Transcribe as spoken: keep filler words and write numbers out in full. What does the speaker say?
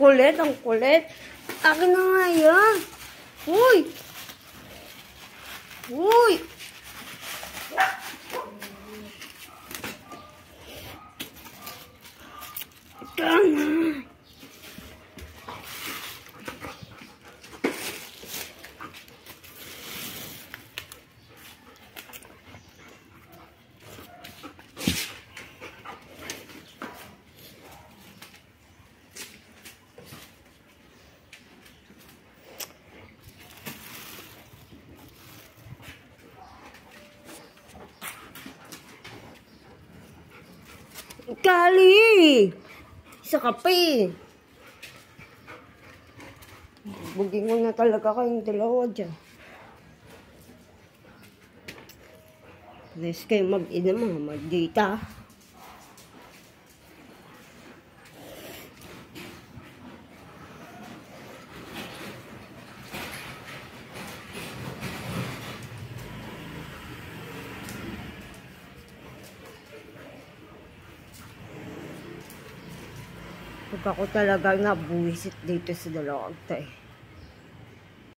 kulit, ang kulit. Akin na nga yan. Uy! Uy! Ito na. Kali! Sa kape. Buging ko na talaga kayong dalawa dyan. Let's kayo mag-ina mga mag-data. Pag ako talaga nabuwisit dito sa dalawang tay.